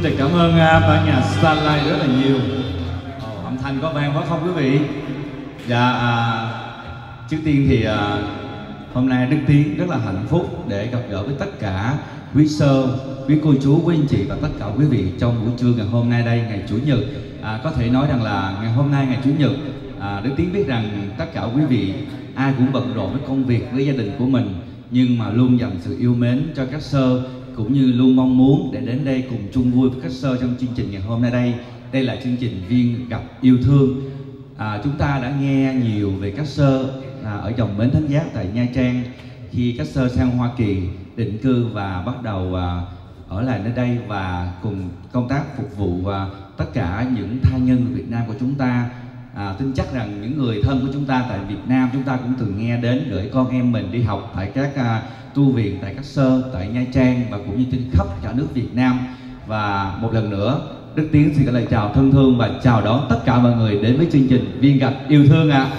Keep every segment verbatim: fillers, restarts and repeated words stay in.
được cảm ơn uh, ban nhạc Starlight rất là nhiều. Ồ, âm thanh có vang quá không quý vị? Dạ, à, trước tiên thì à, hôm nay Đức Tiến rất là hạnh phúc để gặp gỡ với tất cả quý sơ, quý cô chú, quý anh chị và tất cả quý vị trong buổi trưa ngày hôm nay đây, ngày Chủ nhật. À, có thể nói rằng là ngày hôm nay, ngày Chủ nhật, à, Đức Tiến biết rằng tất cả quý vị ai cũng bận rộn với công việc, với gia đình của mình, nhưng mà luôn dành sự yêu mến cho các sơ, cũng như luôn mong muốn để đến đây cùng chung vui với các sơ trong chương trình ngày hôm nay đây. Đây là chương trình Viên Gặp Yêu Thương. À, chúng ta đã nghe nhiều về các sơ à, ở dòng Bến Thánh Giác tại Nha Trang khi các sơ sang Hoa Kỳ định cư và bắt đầu à, ở lại nơi đây và cùng công tác phục vụ à, tất cả những tha nhân Việt Nam của chúng ta. À, tin chắc rằng những người thân của chúng ta tại Việt Nam chúng ta cũng từng nghe đến gửi con em mình đi học tại các à, tu viện, tại các sơ, tại Nha Trang và cũng như trên khắp cả nước Việt Nam. Và một lần nữa Đức Tiến xin gửi lời chào thân thương và chào đón tất cả mọi người đến với chương trình Viên Gặp Yêu Thương ạ. À.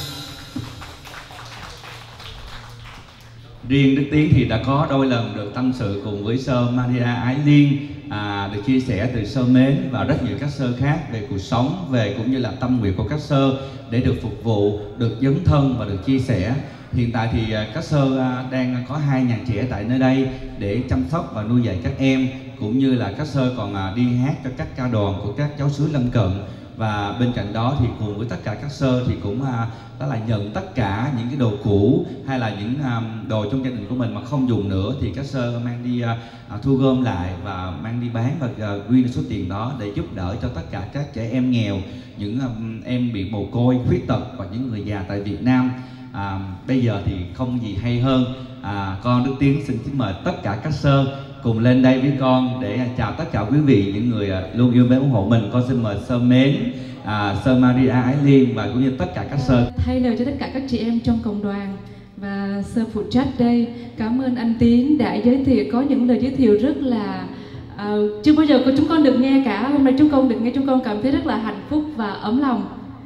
Riêng Đức Tiến thì đã có đôi lần được tâm sự cùng với sơ Maria Ái Liên, à, được chia sẻ từ sơ Mến và rất nhiều các sơ khác về cuộc sống, về cũng như là tâm nguyện của các sơ để được phục vụ, được dấn thân và được chia sẻ. Hiện tại thì các sơ đang có hai nhà trẻ tại nơi đây để chăm sóc và nuôi dạy các em, cũng như là các sơ còn đi hát cho các ca đoàn của các giáo xứ lân cận. Và bên cạnh đó thì cùng với tất cả các sơ thì cũng đó là nhận tất cả những cái đồ cũ hay là những đồ trong gia đình của mình mà không dùng nữa thì các sơ mang đi thu gom lại và mang đi bán và quy số tiền đó để giúp đỡ cho tất cả các trẻ em nghèo, những em bị mồ côi, khuyết tật và những người già tại Việt Nam. À, bây giờ thì không gì hay hơn, à, con Đức Tiến xin kính mời tất cả các sơ cùng lên đây với con để chào tất cả quý vị, những người luôn yêu mến ủng hộ mình. Con xin mời sơ Mến, à, sơ Maria Ái Liên và cũng như tất cả các sơ. Thay lời cho tất cả các chị em trong cộng đoàn và sơ phụ trách đây, cảm ơn anh Tiến đã giới thiệu, có những lời giới thiệu rất là uh, chưa bao giờ chúng con được nghe cả. Hôm nay chúng con được nghe, chúng con cảm thấy rất là hạnh phúc và ấm lòng.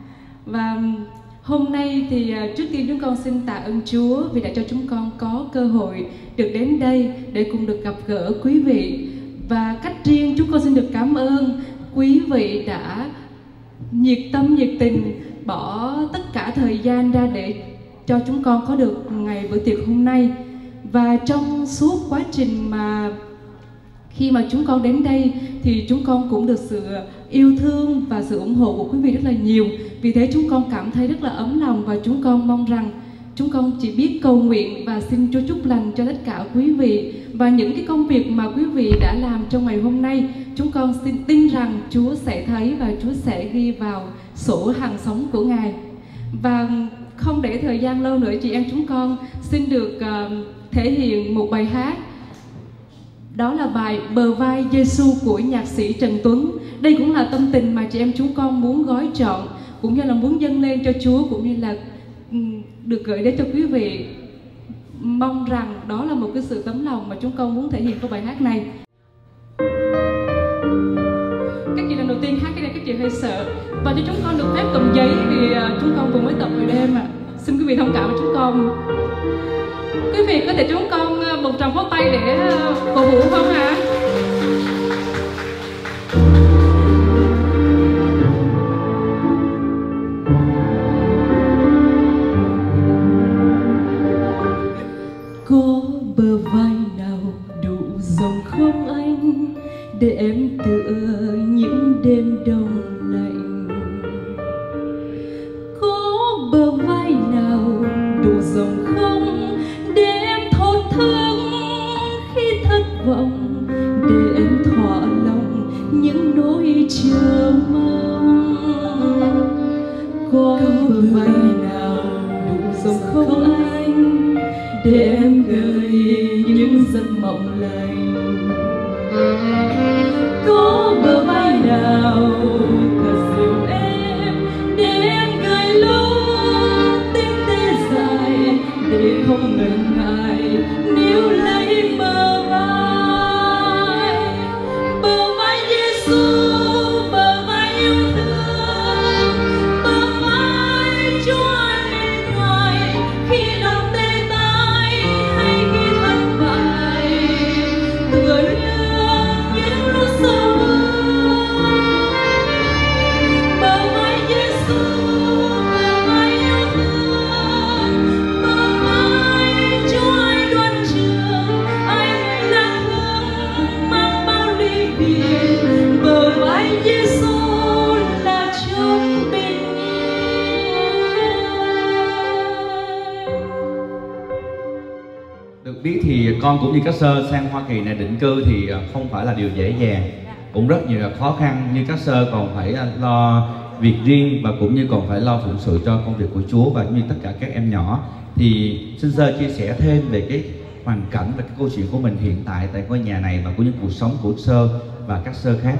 Và hôm nay thì trước tiên chúng con xin tạ ơn Chúa vì đã cho chúng con có cơ hội được đến đây để cùng được gặp gỡ quý vị. Và cách riêng chúng con xin được cảm ơn quý vị đã nhiệt tâm, nhiệt tình bỏ tất cả thời gian ra để cho chúng con có được ngày bữa tiệc hôm nay. Và trong suốt quá trình mà khi mà chúng con đến đây thì chúng con cũng được sự yêu thương và sự ủng hộ của quý vị rất là nhiều. Vì thế chúng con cảm thấy rất là ấm lòng và chúng con mong rằng chúng con chỉ biết cầu nguyện và xin Chúa chúc lành cho tất cả quý vị. Và những cái công việc mà quý vị đã làm trong ngày hôm nay, chúng con xin tin rằng Chúa sẽ thấy và Chúa sẽ ghi vào sổ hàng sống của Ngài. Và không để thời gian lâu nữa, chị em chúng con xin được uh, thể hiện một bài hát. Đó là bài Bờ Vai Giêsu của nhạc sĩ Trần Tuấn. Đây cũng là tâm tình mà chị em chúng con muốn gói trọn, cũng như là muốn dâng lên cho Chúa, cũng như là được gửi đến cho quý vị. Mong rằng đó là một cái sự tấm lòng mà chúng con muốn thể hiện qua bài hát này. Các chị lần đầu tiên hát cái này các chị hơi sợ, và cho chúng con được phép cầm giấy vì chúng con vừa mới tập về đêm ạ. Xin quý vị thông cảm với chúng con. Quý vị có thể chúng con một tràng pháo tay để cổ vũ không ạ? Có bờ vai nào đủ rộng không anh, để em tựa những đêm đông lạnh? Có bờ vai nào đủ rộng không, để em thổn thương khi thất vọng, để em thỏa lòng những nỗi chờ mong? Có bờ vai nào đủ rộng không anh, để em gửi những giấc mộng lành? Có bờ vai nào thật dịu em, để em gửi lúc tinh tế dài, để không ngần ngại níu lấy bờ vai? Bờ vai Giêsu, bờ vai yêu thương, bờ vai Chúa ở bên ngoài khi lòng tê tái hay khi thất bại. Tôi biết thì con cũng như các sơ sang Hoa Kỳ này định cư thì không phải là điều dễ dàng, cũng rất nhiều khó khăn, như các sơ còn phải lo việc riêng và cũng như còn phải lo phụng sự cho công việc của Chúa và như tất cả các em nhỏ. Thì xin sơ chia sẻ thêm về cái hoàn cảnh và cái câu chuyện của mình hiện tại tại ngôi nhà này và cũng như cuộc sống của sơ và các sơ khác.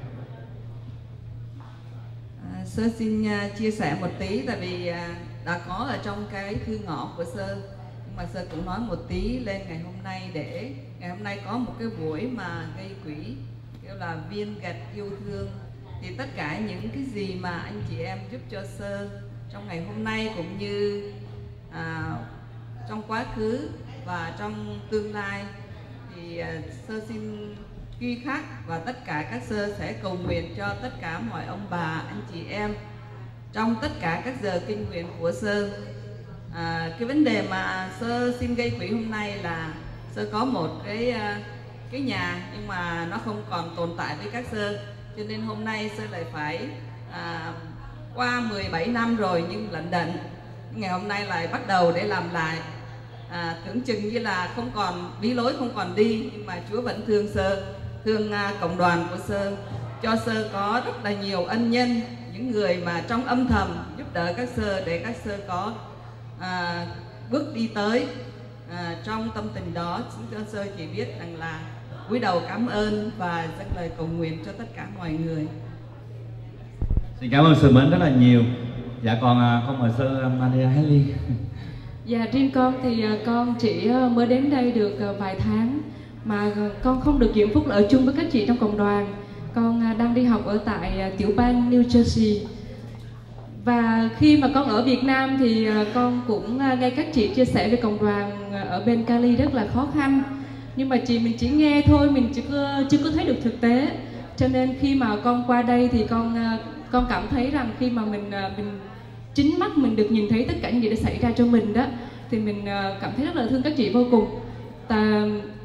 À, sơ xin uh, chia sẻ một tí, tại vì uh, đã có ở trong cái thư ngõ của sơ, nhưng mà sơ cũng nói một tí lên ngày hôm nay, để ngày hôm nay có một cái buổi mà gây quỹ kêu là viên gạch yêu thương. Thì tất cả những cái gì mà anh chị em giúp cho sơ trong ngày hôm nay cũng như à, trong quá khứ và trong tương lai thì à, sơ xin ghi khắc và tất cả các sơ sẽ cầu nguyện cho tất cả mọi ông bà anh chị em trong tất cả các giờ kinh nguyện của sơ. À, cái vấn đề mà sơ xin gây quỹ hôm nay là sơ có một cái cái nhà nhưng mà nó không còn tồn tại với các sơ, cho nên hôm nay sơ lại phải à, qua mười bảy năm rồi nhưng lận đận ngày hôm nay lại bắt đầu để làm lại. À, tưởng chừng như là không còn bí lối, không còn đi, nhưng mà Chúa vẫn thương sơ, thương à, cộng đoàn của sơ, cho sơ có rất là nhiều ân nhân, những người mà trong âm thầm giúp đỡ các sơ để các sơ có à, bước đi tới. À, trong tâm tình đó, chúng sơ chỉ biết rằng là cúi đầu cảm ơn và dâng lời cầu nguyện cho tất cả mọi người. Xin cảm ơn sơ mến rất là nhiều. Dạ còn con mời sơ Maria Haley. Dạ riêng con thì con chỉ mới đến đây được vài tháng mà con không được diễm phúc là ở chung với các chị trong cộng đoàn. Con đang đi học ở tại tiểu bang New Jersey. Và khi mà con ở Việt Nam thì con cũng nghe các chị chia sẻ về cộng đoàn ở bên Cali rất là khó khăn. Nhưng mà chị mình chỉ nghe thôi, mình chưa có, chưa có thấy được thực tế. Cho nên khi mà con qua đây thì con con cảm thấy rằng khi mà mình mình chính mắt mình được nhìn thấy tất cả những gì đã xảy ra cho mình đó, thì mình cảm thấy rất là thương các chị vô cùng. Và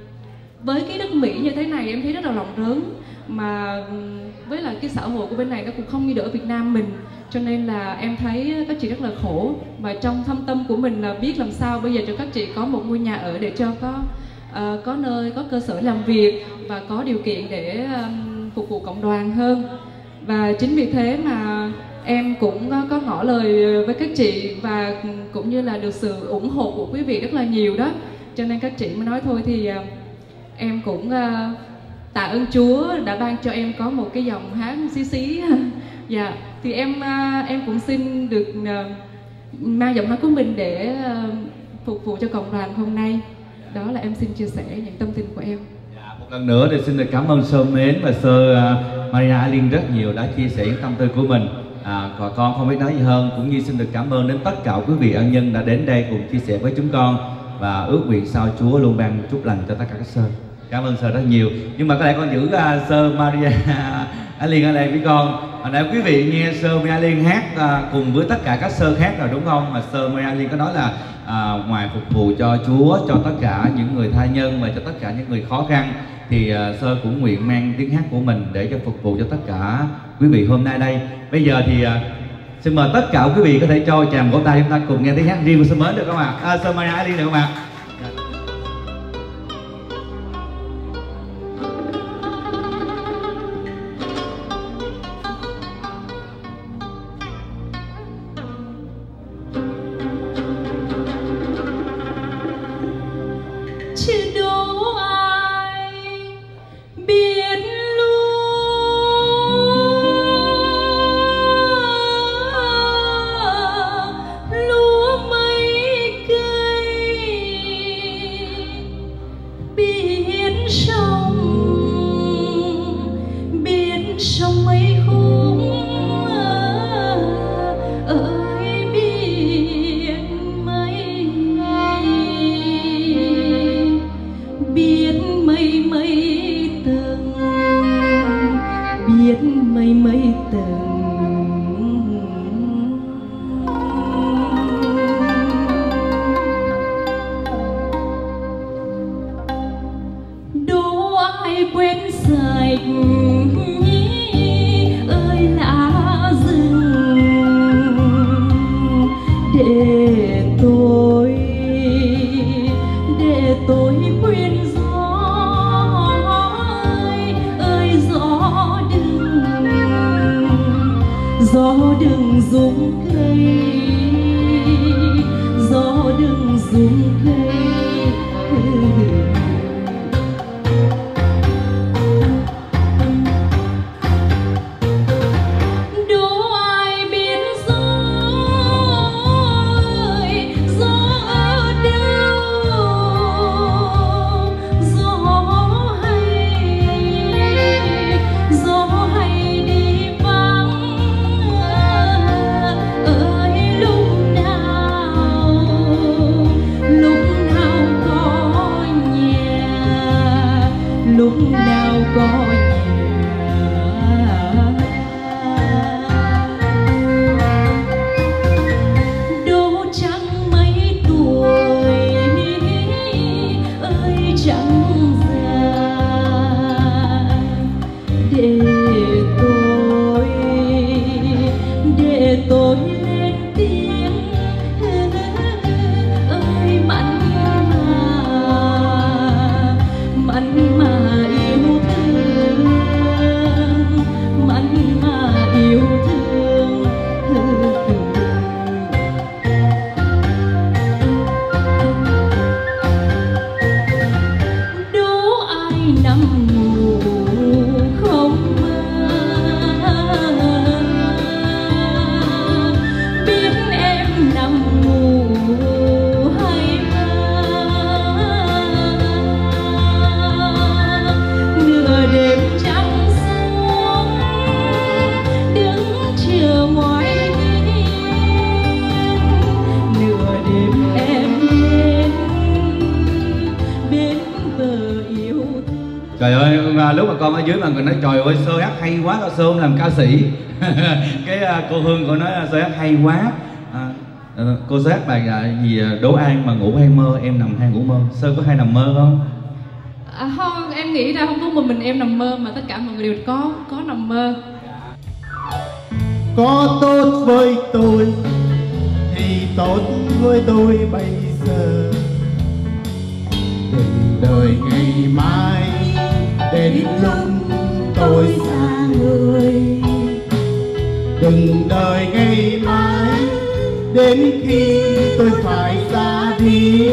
với cái nước Mỹ như thế này em thấy rất là lòng rớn, mà với lại cái xã hội của bên này nó cũng không như được ở Việt Nam mình, cho nên là em thấy các chị rất là khổ. Và trong thâm tâm của mình là biết làm sao bây giờ cho các chị có một ngôi nhà ở để cho có uh, có nơi, có cơ sở làm việc và có điều kiện để um, phục vụ cộng đoàn hơn. Và chính vì thế mà em cũng có, có ngỏ lời với các chị và cũng như là được sự ủng hộ của quý vị rất là nhiều đó. Cho nên các chị mới nói thôi thì uh, em cũng uh, tạ ơn Chúa đã ban cho em có một cái dòng hát xí xí. Dạ, thì em uh, em cũng xin được uh, mang giọng hát của mình để uh, phục vụ cho cộng đoàn hôm nay. Đó là em xin chia sẻ những tâm tình của em. Dạ, một lần nữa thì xin được cảm ơn sơ mến và sơ uh, Maria Haley rất nhiều đã chia sẻ những tâm tư của mình. À, còn con không biết nói gì hơn, cũng như xin được cảm ơn đến tất cả quý vị ân nhân đã đến đây cùng chia sẻ với chúng con và ước nguyện sao Chúa luôn ban chúc lành cho tất cả các sơ. Cảm ơn sơ rất nhiều. Nhưng mà có lẽ con giữ uh, sơ Maria Haley ở đây với con. Hồi nãy quý vị nghe sơ Maria Haley hát uh, cùng với tất cả các sơ khác rồi đúng không? Mà sơ Maria Haley có nói là uh, ngoài phục vụ cho Chúa, cho tất cả những người tha nhân và cho tất cả những người khó khăn, thì uh, sơ cũng nguyện mang tiếng hát của mình để cho phục vụ cho tất cả quý vị hôm nay đây. Bây giờ thì uh, xin mời tất cả quý vị có thể cho tràng vỗ tay chúng ta cùng nghe tiếng hát riêng của sơ mến được không ạ? À, sơ Maria Haley được không ạ? để tôi để tôi gió đừng rung cây, gió đừng rung cây. Lúc nào có nhà đỗ trắng mấy tuổi ơi trắng già, để tôi để tôi lên tiếng ơi mặn mà mặn mà Trời ơi, lúc mà con ở dưới mà người nói trời ơi Sơ hát hay quá, Sơ không làm ca sĩ. Cái cô Hương cô nói Sơ hát hay quá. À, cô Sơ hát bài gì Đỗ An mà ngủ hay mơ, em nằm hay ngủ mơ. Sơ có hay nằm mơ không? À, không, em nghĩ ra không có một mình em nằm mơ mà tất cả mọi người đều có có nằm mơ. Có tốt với tôi thì tốt với tôi bây giờ, đừng đợi ngày mai đến lúc tôi xa người, đừng đợi ngày mai đến khi tôi phải ra đi.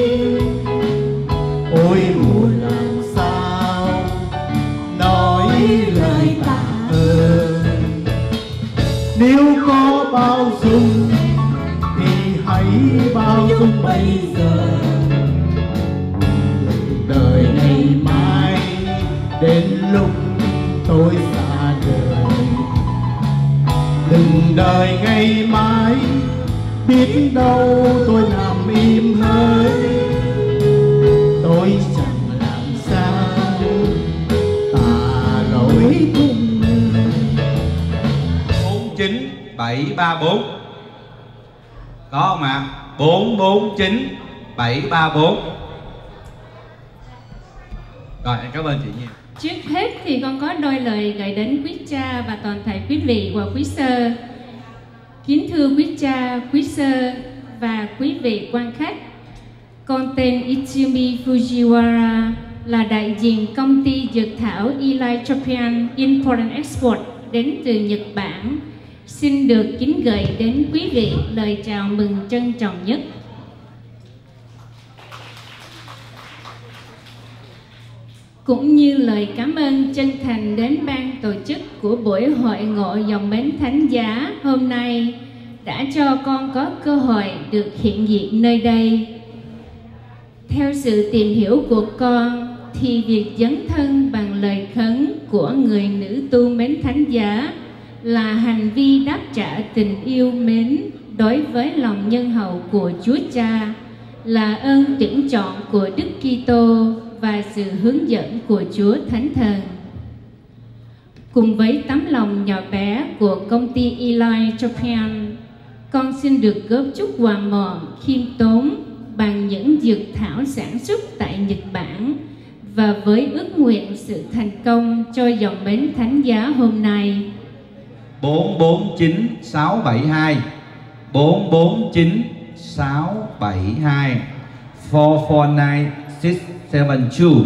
Ôi buồn làm sao nói lời tạ ơn, nếu có bao dung thì hãy bao dung bây giờ, đợi ngày mai đến lúc tôi xa đời. Đừng đợi ngày mai biết đâu tôi nằm im hơi, tôi chẳng làm sao tả lỗi cùng người. Bốn chín bảy ba bốn có không ạ? Bốn bốn chín bảy ba bốn. Rồi, em cảm ơn chị nhiều. Trước hết thì con có đôi lời gửi đến quý cha và toàn thể quý vị và quý sơ. Kính thưa quý cha, quý sơ và quý vị quan khách, con tên Itsumi Fujiwara, là đại diện công ty dược thảo Eli Japan Import and Export đến từ Nhật Bản. Xin được kính gửi đến quý vị lời chào mừng trân trọng nhất. Cũng như lời cảm ơn chân thành đến ban tổ chức của buổi hội ngộ dòng mến thánh giá hôm nay đã cho con có cơ hội được hiện diện nơi đây. Theo sự tìm hiểu của con thì việc dấn thân bằng lời khấn của người nữ tu mến thánh giá là hành vi đáp trả tình yêu mến đối với lòng nhân hậu của Chúa Cha, là ơn tuyển chọn của Đức Kitô và sự hướng dẫn của Chúa Thánh Thần. Cùng với tấm lòng nhỏ bé của công ty Eli Japan, con xin được góp chút quà mọn khiêm tốn bằng những dược thảo sản xuất tại Nhật Bản và với ước nguyện sự thành công cho dòng mến thánh giá hôm nay. Bốn bốn chín sáu bảy hai bốn bốn chín sáu bảy hai four four nine six seven two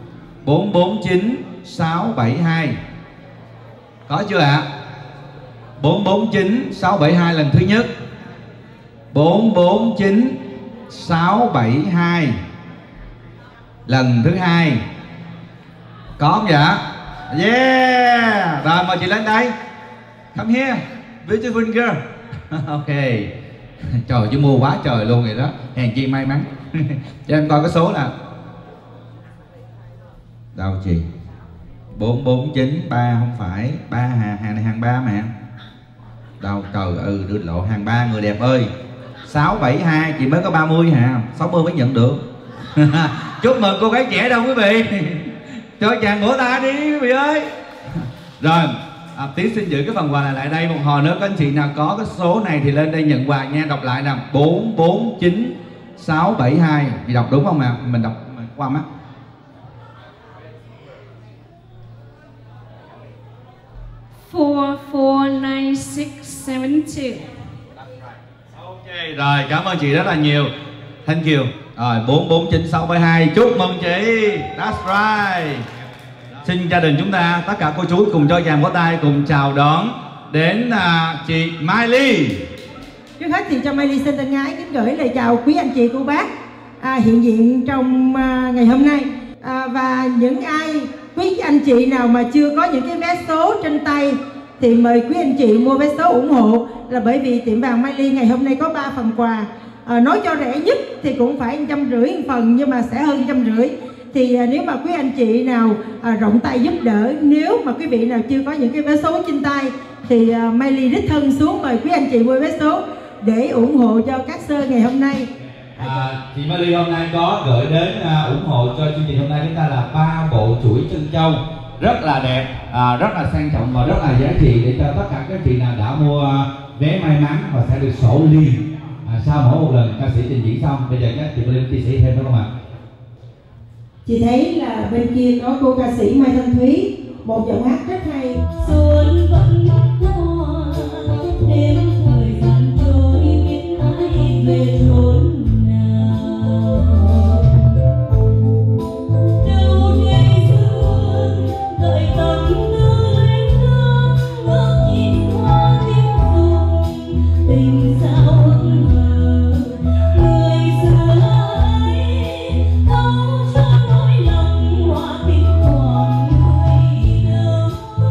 bốn bốn chín sáu bảy hai. Có chưa ạ? bốn bốn chín sáu bảy hai lần thứ nhất, bốn bốn chín sáu bảy hai lần thứ hai. Có không dạ? Yeah. Rồi mời chị lên đây. Come here, beautiful girl. Ok. Trời, chứ mua quá trời luôn vậy đó. Hèn chi may mắn. Cho em coi cái số nè. Đâu chị? Bốn bốn chín ba không phải ba, hàng hàng này hàng ba mà. Đâu trời, ừ đưa lộ hàng ba người đẹp ơi. Sáu bảy hai chị mới có ba mươi hả? Sáu mươi mới nhận được. Chúc mừng cô gái trẻ đâu quý vị. Cho chàng vỗ tay đi quý vị ơi. Rồi à, Tiến xin giữ cái phần quà này lại đây. Một hồi nữa có anh chị nào có cái số này thì lên đây nhận quà nha. Đọc lại nè, bốn bốn chín sáu bảy hai. Chị đọc đúng không ạ? À? Mình đọc qua mắt. four four nine six seven two. Ok rồi, cảm ơn chị rất là nhiều. Thank you. Rồi bốn bốn chín sáu bảy hai. Chúc mừng chị. That's right. Xin gia đình chúng ta, tất cả cô chú cùng cho chàng vỗ tay, cùng chào đón đến à, chị Mai Ly. Trước hết thì cho Mai Ly xin thân ái kính gửi lời chào quý anh chị cô bác à, hiện diện trong à, ngày hôm nay à, và những ai quý anh chị nào mà chưa có những cái vé số trên tay thì mời quý anh chị mua vé số ủng hộ, là bởi vì tiệm vàng Mai Ly ngày hôm nay có ba phần quà. À, nói cho rẻ nhất thì cũng phải trăm rưỡi một phần, nhưng mà sẽ hơn trăm rưỡi. Thì à, nếu mà quý anh chị nào à, rộng tay giúp đỡ, nếu mà quý vị nào chưa có những cái vé số trên tay thì à, Mai Ly đích thân xuống mời quý anh chị mua vé số để ủng hộ cho các sơ ngày hôm nay. À, chị Mai Ly hôm nay có gửi đến à, ủng hộ cho chương trình hôm nay chúng ta là ba bộ chuỗi chân châu rất là đẹp, à, rất là sang trọng và rất là giá trị để cho tất cả các chị nào đã mua vé may mắn và sẽ được sổ liền à, sau mỗi một lần ca sĩ trình diễn xong. Bây giờ các chị Mai Ly chia sẻ thêm phải không ạ? Chị thấy là bên kia có cô ca sĩ Mai Thanh Thúy, một giọng hát rất hay. Xuân vẫn qua đêm thời gian trôi, biết ai về chốn nào. Đâu đây dương đợi tấm người thương, ngước nhìn hoa tim rụng, tình sao hững hờ. Người xưa ấy thấu cho nỗi lòng hoa tình còn người đâu.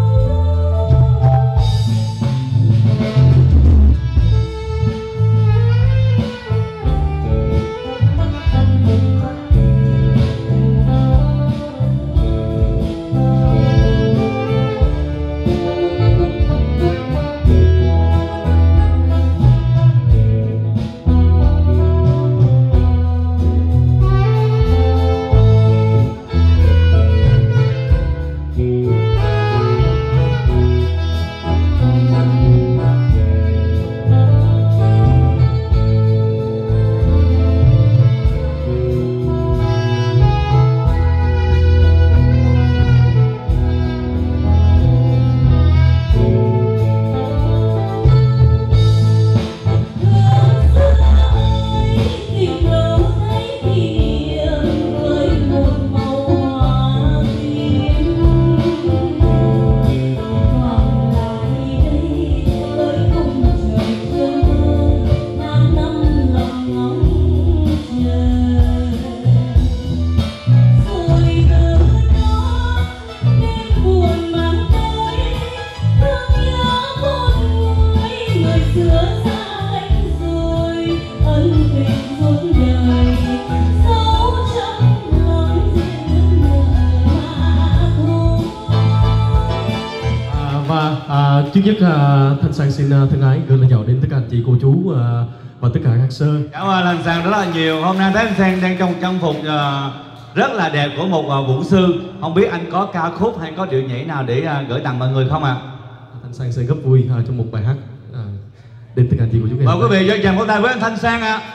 Trước nhất uh, Thanh Sang xin uh, thân ái gửi lời chào đến tất cả anh chị cô chú uh, và tất cả các sơ. Cảm ơn Thanh Sang rất là nhiều. Hôm nay thấy Thanh Sang đang trong trang phục uh, rất là đẹp của một uh, vũ sư. Không biết anh có ca khúc hay có điệu nhảy nào để uh, gửi tặng mọi người không ạ? À? Thanh Sang sẽ góp vui uh, trong một bài hát uh, đến tất cả anh chị cô chú. Mời quý vị dâng dàng vỗ tay với anh Thanh Sang ạ. À.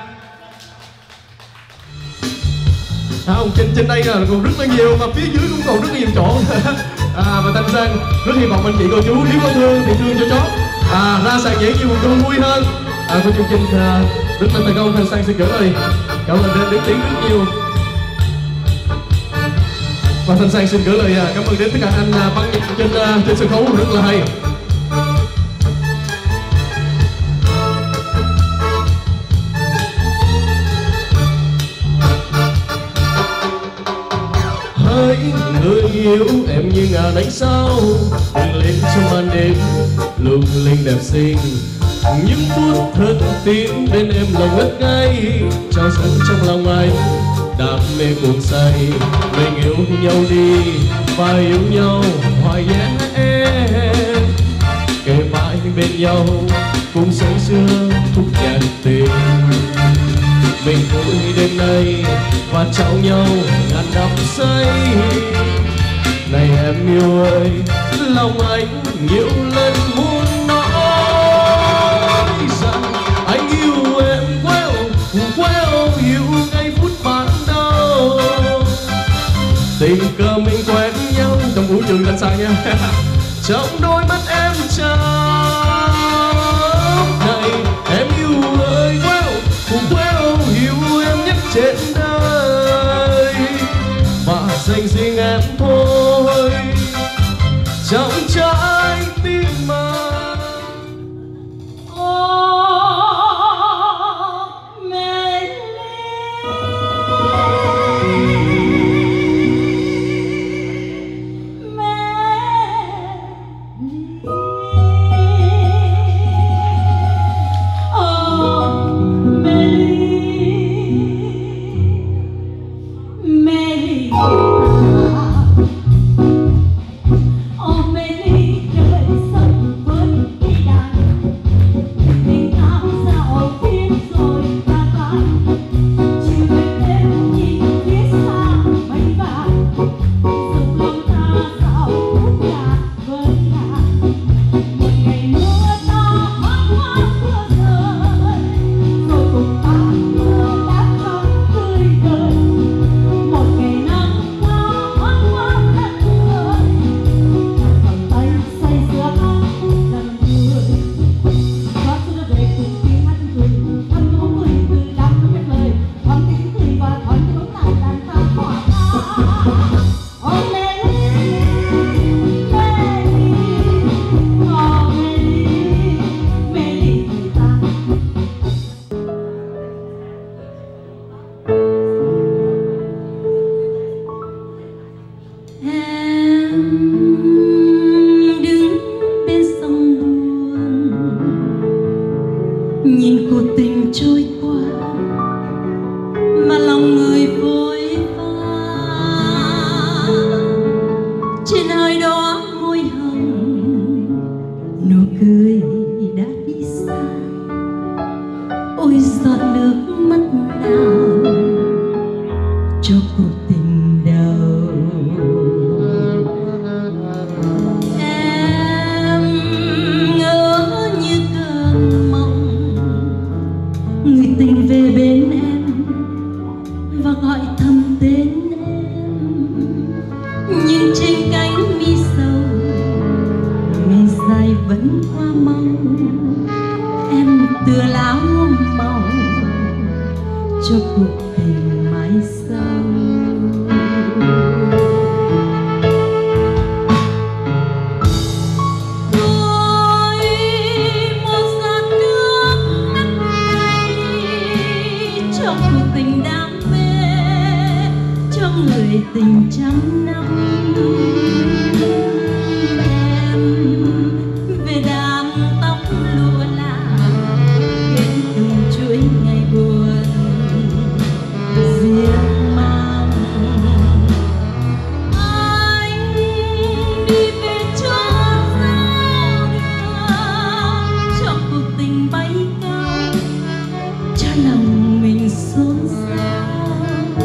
À, trên trên đây là còn rất là nhiều, mà phía dưới cũng còn rất là nhiều chỗ. À, và Thanh Sang rất hy vọng anh chị cô chú nếu có thương thì thương cho chó à, ra sàn nhảy nhiều còn vui hơn. À, của chương trình à, rất là thành công. Thanh Sang xin gửi lời cảm ơn đến đến tiếng rất nhiều. Và Thanh Sang xin gửi lời cảm ơn đến tất cả anh băng nhạc trên trên sân khấu rất là hay. ơi người yêu em như ngàn ánh sao bừng lên trong màn đêm lung linh đẹp xinh. Những phút thật tím bên em lòng ngất ngây trao dâng trong lòng anh đam mê cuồng say. Mình yêu nhau đi và yêu nhau hoài nhé em, kề mãi bên nhau cùng say sưa khúc nhạc tình. Mình vui đêm nay và trao nhau ngàn năm say. Này em yêu ơi lòng anh nhiều lần muốn nói rằng anh yêu em queo queo yêu ngay phút ban đầu. Tình cờ mình quen nhau trong vũ trường đánh sai nha. Trong đôi mắt em trao này em yêu ơi queo queo yêu em nhất trên đời và dành riêng em thôi trong trái tim anh. Nhìn cuộc tình trôi qua mà lòng người vội vã, trên hơi đó môi hồng nụ cười đã đi xa. Ôi giọt nước mắt nào cho cuộc tình đầu. Em ngỡ như cơn mộng người tình về bên em và gọi thầm tên em, nhưng trên cánh mi sầu ngày dài vẫn hoa màu. Em tựa lá màu cho cuộc tình mãi sau. Trong cuộc tình đam mê, trong người tình trăm năm. Em về đám tóc lụa là kết từng chuỗi ngày buồn riêng mang. Anh đi về cho sao đường, cho cuộc tình bay cao, cho lòng mình xôn xao.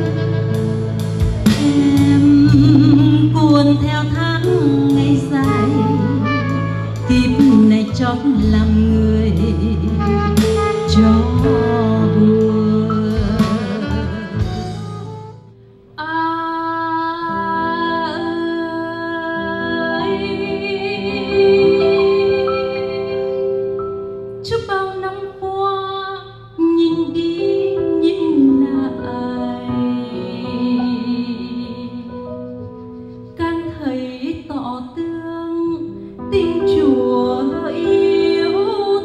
Em cuốn theo tháng ngày dài, kiếp này chót làm người cho buồn. Chúc bao năm qua nhìn đi nhìn lại, càng thấy tỏ tương tình Chúa yêu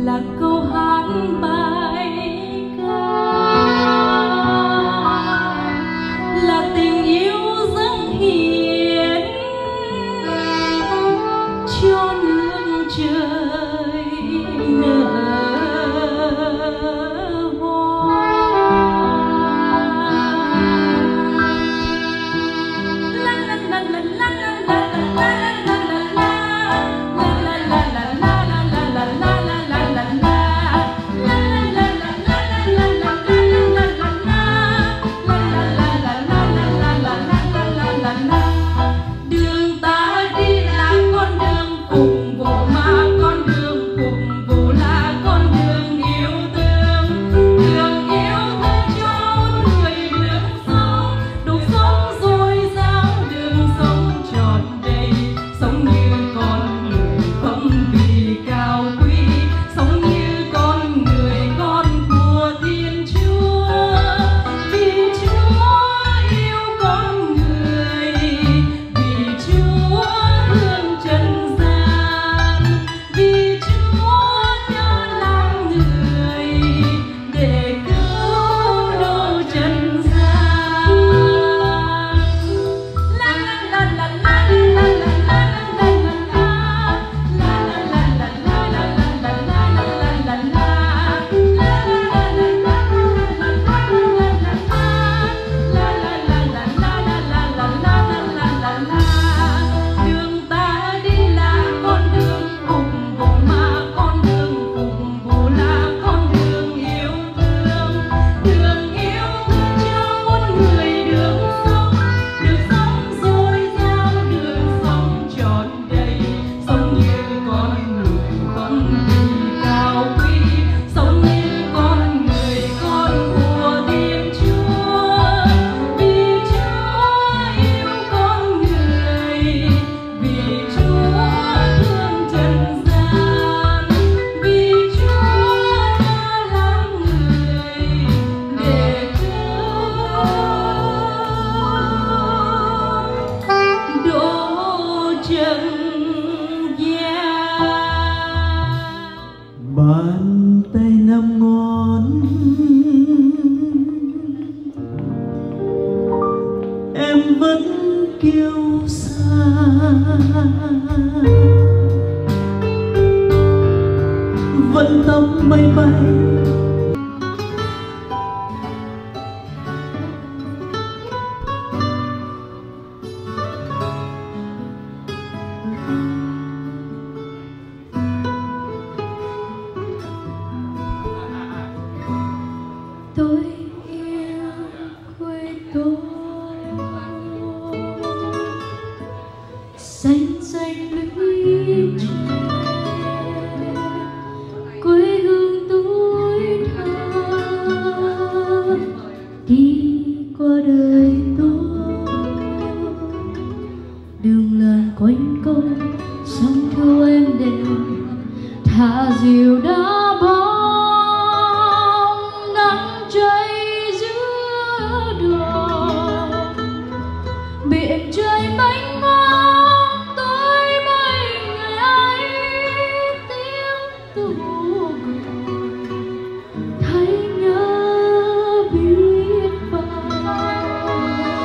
là câu hát bài ca, là tình yêu dâng hiến cho nước trời nở hoa. La la la la la la la la la la. Đường ta đi là con đường phục vụ, mà con đường phục vụ là con đường yêu thương. Đường yêu thương cho người đường sống, đủ sống dồi dào, đường sống trọn đầy, sống như con người không vì cao quý, sống như con người con của Thiên Chúa. Vì Chúa yêu con người, vì Chúa thương trần gian, vì Chúa đã làm người để cứu độ trần gian. La la la la la la la la la đường ta đi là con đường phục vụ, mà con đường phục vụ là con đường yêu thương. Đường yêu thương cho muôn người đường sống, đường sống dồi dào, đường sống trọn đầy, sống như con người con vì cao quý, sống như con người con của Thiên Chúa. Vì Chúa yêu con người, vì Chúa thương trần gian, vì Chúa đã làm người để cứu độ trần gian. Bàn tay năm ngón em vẫn kiêu sa, vẫn tóc mây bay. Tôi yêu quê tôi, xanh xanh lũy tre, quê hương tuổi thơ. Đi qua đời tôi, đường làng quanh công, sông thu em đềm, thả diều đá bóng, nắng cháy giữa đường, biển trời mênh mông. Tôi mấy ngày ấy tiếng tù cười, thấy nhớ biết bao.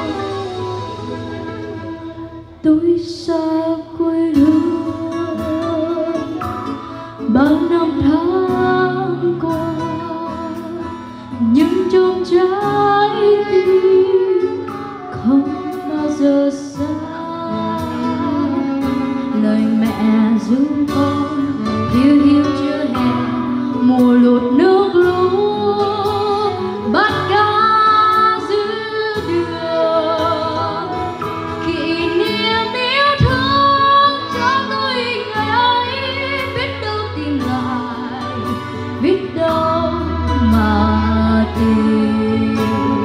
Tôi xa quê hương bao năm tháng qua, nhưng trong trái tim không bao giờ xa. Lời mẹ ru con hiu hiu chưa hè, mùa lụt nước lũ bắt cá giữa đường. Kỷ niệm yêu thương cho tôi ngày ấy, biết đâu tìm lại, biết đâu mà tìm.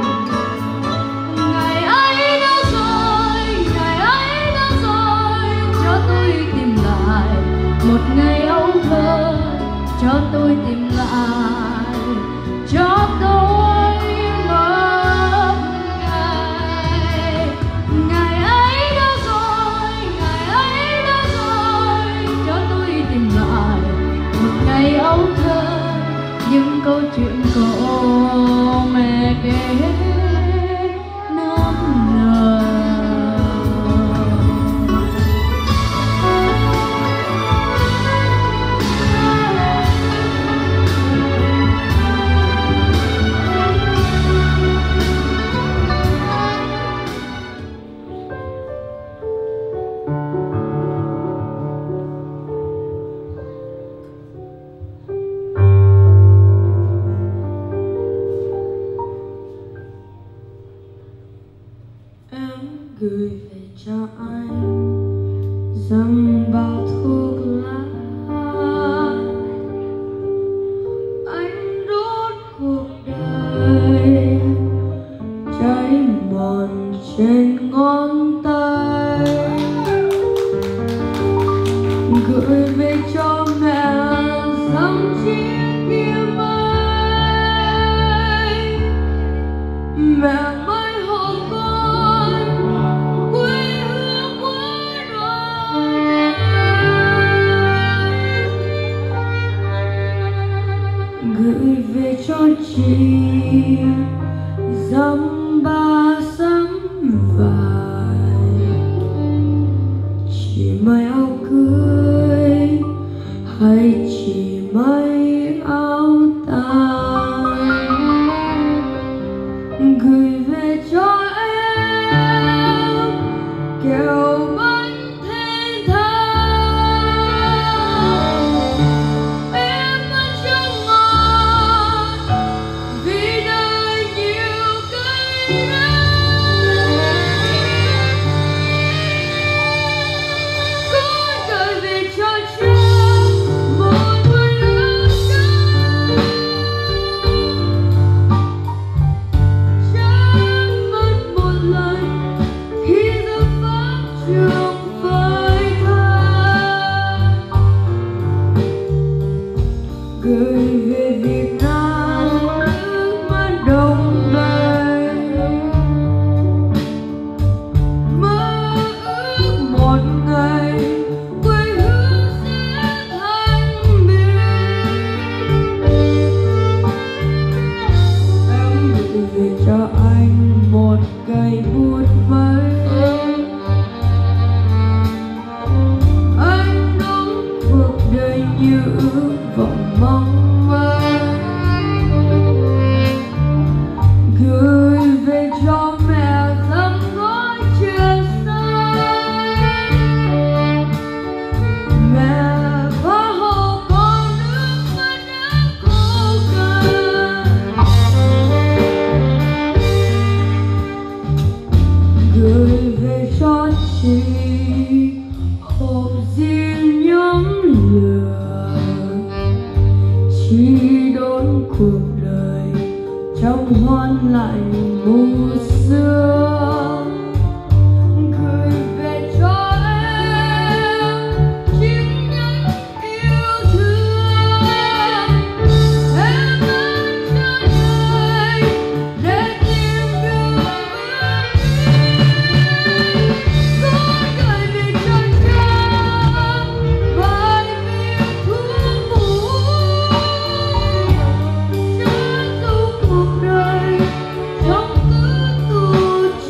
Ngày ấy đâu rồi, ngày ấy đâu rồi, cho tôi tìm lại một ngày âu thơ, cho tôi tìm lại, cho tôi một ngày. Ngày ấy đâu rồi, ngày ấy đâu rồi, cho tôi tìm lại một ngày ngày ấu thơ, những câu chuyện cổ mẹ kể năm nào. Gửi về cho anh dâng bao thuốc lá, anh đốt cuộc đời cháy mòn trên ngón tay. Gửi về cho mẹ dòng chiếc kia mây, mẹ mới hộ con quê hương quê đồi. Gửi về cho chị dăm ba sắm vải, chỉ may áo cưới hay chỉ may áo tang. Gửi về cho em kẹo bánh thiên thang, em vẫn trong ngọt vì đời nhiều cây đắng. Con gửi về cho cha một mùi áo cay, cha mất một lần khi ra pháp trường phai thang. Gửi về Việt Nam nước mắt đông đầy, mơ ước một ngày quê hương sẽ thanh bình. Em gửi về cho anh một cây bút mới, anh đóng cuộc đời như ước vọng mong manh. Gửi về cho mẹ dăm gói chia xanh, mẹ có hộ con nước mắt đã khô cằn. Gửi về cho chị hộp diêm nhóm lửa, chỉ đốn cuộc đời trong hoan lạnh mù sương. Gửi về cho em chiếc nhẫn yêu thương, em vẫn cho đời để tìm được bước đi. Con gửi về cho cha vài viên thuốc ngủ, cha dù cuộc đời trong cứ tù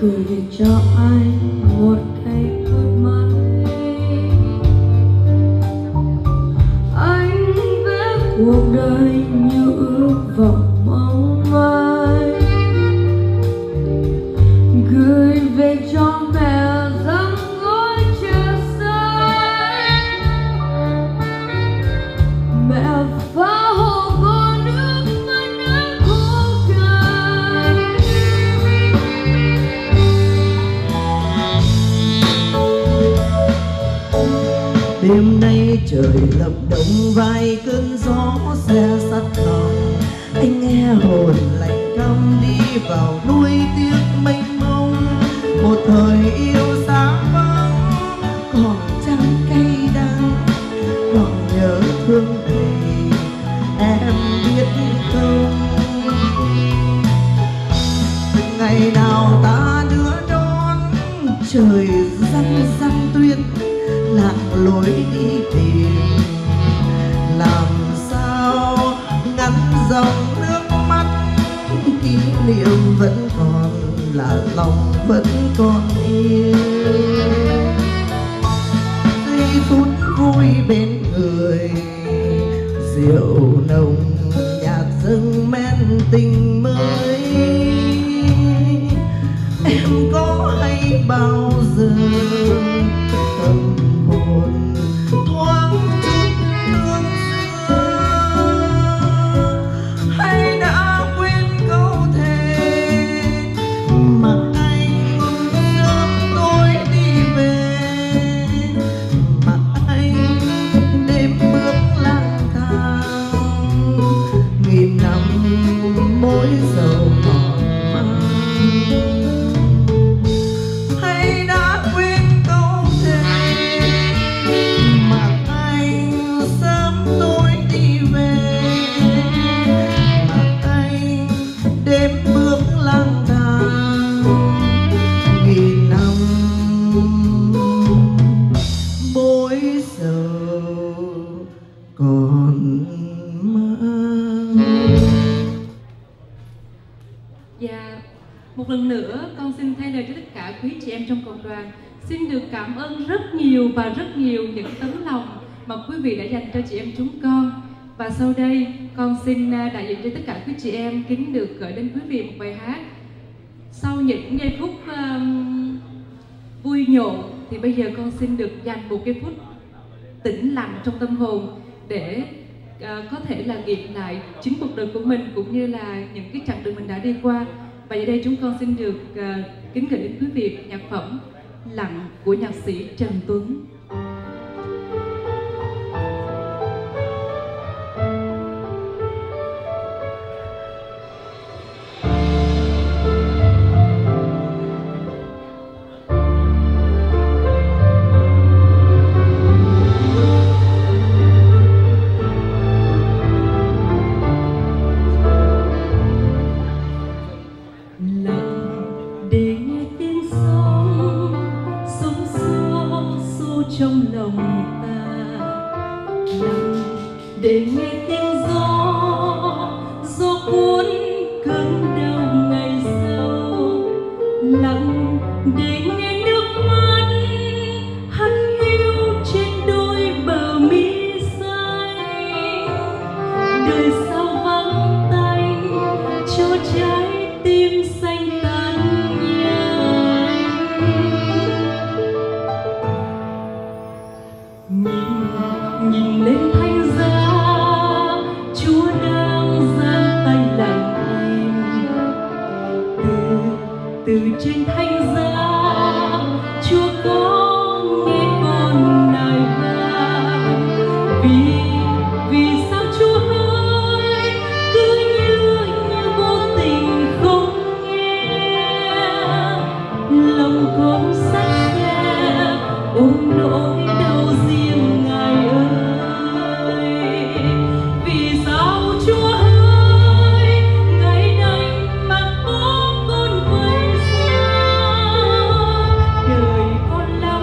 gửi cho anh một cây bút máy. Anh vẽ cuộc đời như ước vọng mong manh, gửi về cho mẹ dáng gói trà xanh. Mẹ phá hồ vô nước mắt đã khô cạn. Đêm nay trời lập đông vài cơn gió xe sắt lòng, anh nghe hồn lạnh căm đi vào nuôi tiếc mênh mông. Một thời yêu xa vắng còn chẳng cay đắng, còn nhớ thương thầy em biết không. Ngày nào ta đưa đón trời răng răng tuyết, lạc lối đi tìm làm sao ngắn dòng nước mắt. Kỷ niệm vẫn còn là lòng vẫn còn yêu, giây phút vui bên người rượu nồng nhạt dâng men tình mới. Em có hay bao giờ tâm hồn thoáng chút thương xưa, hay đã quên câu thề mà anh sớm tôi đi về, mà anh đêm bước lang thang nghìn năm mối dầu mòn manh. Hay đã quên câu thề mà anh sớm tôi đi về, mà anh đêm bước lang thang nghìn năm mối dầu còn mang. Và một lần nữa con xin thay lời cho tất cả quý chị em trong cộng đoàn xin được cảm ơn rất nhiều và rất nhiều những tấm lòng mà quý vị đã dành cho chị em chúng con. Và sau đây con xin đại diện cho tất cả quý chị em kính được gửi đến quý vị một bài hát. Sau những giây phút um, vui nhộn thì bây giờ con xin được dành một giây phút tĩnh lặng trong tâm hồn để uh, có thể là nghiệm lại chính cuộc đời của mình cũng như là những cái chặng đường mình đã đi qua. Và giờ đây chúng con xin được uh, kính gửi đến quý vị nhạc phẩm Lặng của nhạc sĩ Trần Tuấn. Trong lòng ta lặng để nghe tiếng gió, gió cuốn cơn đau ngày sau. Lặng để nghe nước mắt hắt hiu trên đôi bờ mi xanh. Đời sao vắng tanh cho trái tim xanh tan nhanh. Nhìn, nhìn lên thanh giá, Chúa đang giang tay lặng im. Từ, từ trên thanh giá, Chúa có nghe con nài vang. Vì, vì sao Chúa hỡi cứ như, như vô tình không nghe. Lòng con sắc xe ôm nỗi đau riêng Ngài ơi. Vì sao Chúa ơi Ngài đành mặc ốm con vậy sao? Đời con là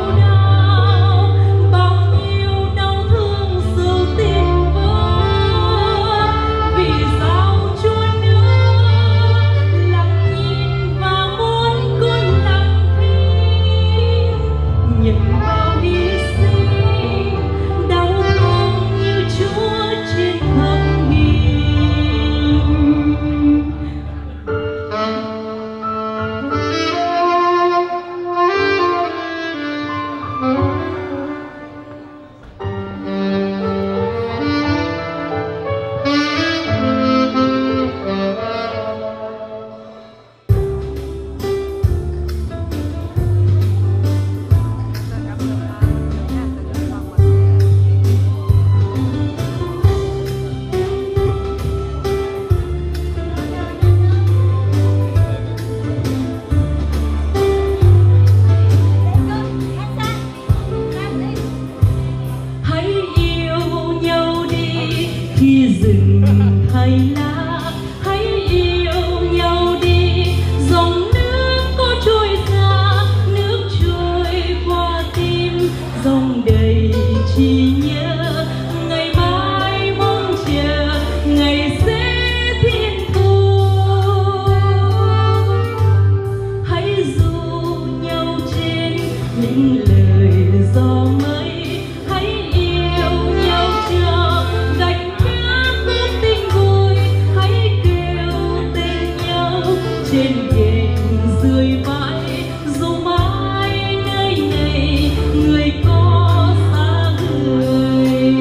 rười vai, dù mãi nơi này người có xa người.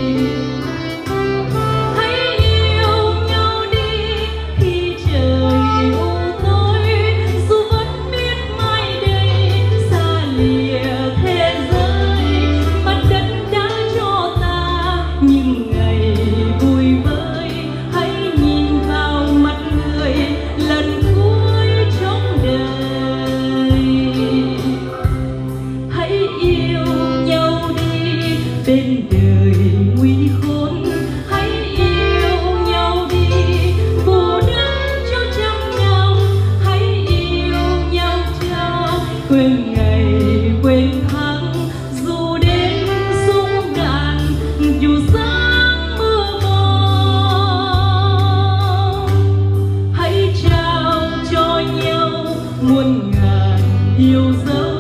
Hãy yêu nhau đi khi trời u tối, dù vẫn biết mai đây xa lìa thế giới. Mặt đất đã cho ta những ngày vui vơi, hãy nhìn vào mặt người lần cuối trong đời. Hãy yêu nhau đi bên đời nguy khốn, hãy yêu nhau đi bù đắp cho trăm năm. Hãy yêu nhau cho quên ngày quên tháng, dù đêm súng đạn dù sáng mưa mòn. Hãy trao cho nhau muôn ngàn yêu dấu.